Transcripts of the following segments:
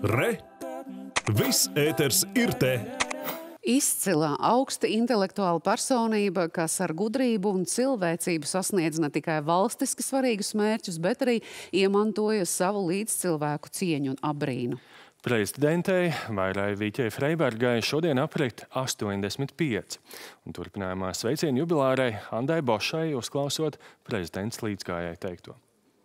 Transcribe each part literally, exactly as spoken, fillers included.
Re! Viss ēters ir te! Izcila, augsta intelektuāla personība, kas ar gudrību un cilvēcību sasniedz ne tikai valstiski svarīgus mērķus, bet arī iemantoja savu līdzcilvēku cieņu un abrīnu. Prezidentei Vairai Vīķei Freibergai šodien aprit astoņdesmit pieci. Un turpinājumā sveicienu jubilārai Andai Bošai, uzklausot prezidents līdzgājai teikto.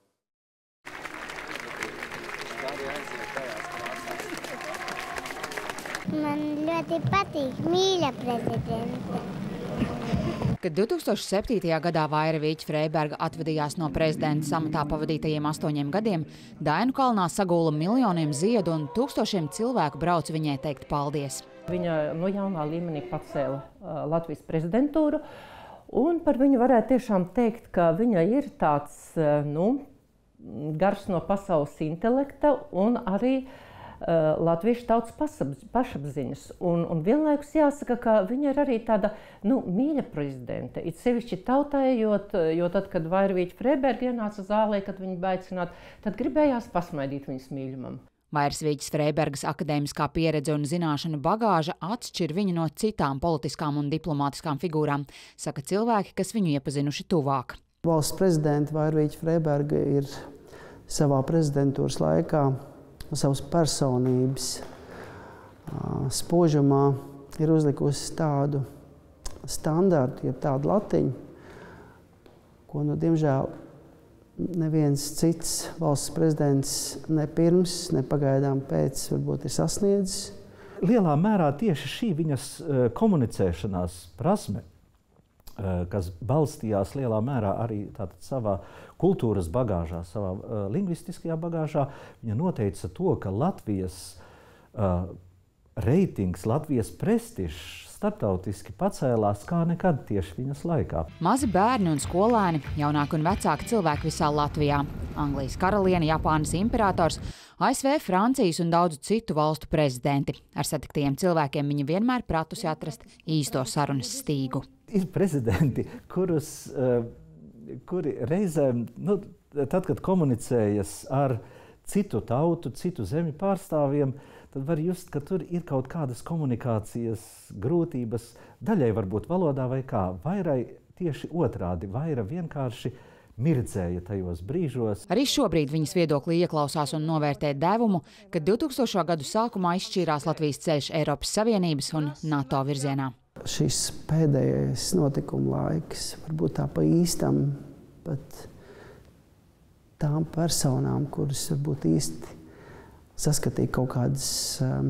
Man ļoti patīk, mīļa prezidente. Kad divi tūkstoši septītajā gadā Vaira Vīķe Freiberga atvadījās no prezidenta samatā pavadītajiem astoņiem gadiem, Dainu kalnā sagūla miljoniem ziedu un tūkstošiem cilvēku brauca viņai teikt paldies. Viņa no jaunā līmenī pacēla uh, Latvijas prezidentūru, un par viņu varētu tiešām teikt, ka viņa ir tāds, uh, nu, gars no pasaules intelekta un arī latviešu tautas pašapziņas. Un, un vienlaikus jāsaka, ka viņa ir arī tāda nu, mīļa prezidente. It sevišķi tautai, jo, jo tad, kad Vaira Vīķe Freiberga ienāca zālē, kad viņu baicināt, tad gribējās pasmaidīt viņas mīļumam. Vairas Vīķes Freibergas akadēmiskā pieredze un zināšanu bagāža atšķir viņu no citām politiskām un diplomātiskām figūrām, saka cilvēki, kas viņu iepazinuši tuvāk. Valsts prezidenta Vaira Vīķe Freiberga ir savā prezidentūras laikā savas personības spožumā ir uzlikusi tādu standartu, jeb tādu latiņu, ko, nu, diemžēl, neviens cits valsts prezidents ne pirms, ne pagaidām pēc varbūt ir sasniedzis. Lielā mērā tieši šī viņas komunicēšanās prasme, kas balstījās lielā mērā arī tātad savā kultūras bagāžā, savā uh, lingvistiskajā bagāžā, viņa noteica to, ka Latvijas uh, reitings, Latvijas prestižs starptautiski pacēlās kā nekad tieši viņas laikā. Mazi bērni un skolēni, jaunāki un vecāki cilvēki visā Latvijā, Anglijas karaliene, Japānas imperators, A S V, Francijas un daudzu citu valstu prezidenti. Ar satiktajiem cilvēkiem viņi vienmēr pratusi atrast īsto sarunas stīgu. Ir prezidenti, kurus, kuri reizēm, nu, tad, kad komunicējas ar citu tautu, citu zemju pārstāvjiem, tad var just, ka tur ir kaut kādas komunikācijas grūtības, daļai varbūt valodā vai kā. Vairai tieši otrādi, Vaira vienkārši mirdzēja tajos brīžos. Arī šobrīd viņas viedoklī ieklausās un novērtē devumu, kad divtūkstošo gadu sākumā izšķīrās Latvijas ceļš Eiropas Savienības un NATO virzienā. Šis pēdējais notikuma laiks, varbūt tā pa īstam, bet tām personām, kuras varbūt īsti saskatīja kaut kādas um,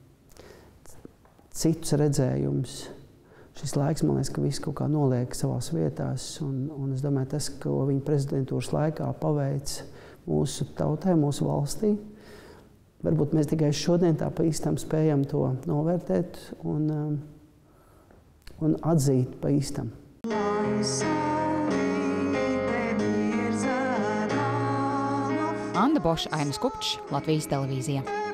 citus redzējumus. Šis laiks, man liekas, ka viss kaut kā noliek savās vietās, un, un es domāju, tas, ko viņa prezidentūras laikā paveic mūsu tautai, mūsu valstī, varbūt mēs tikai šodien tā pa īstam spējam to novērtēt un, um, un atzīt pa īstam. Anda Boša, Ainis Kupčs, Latvijas televīzija.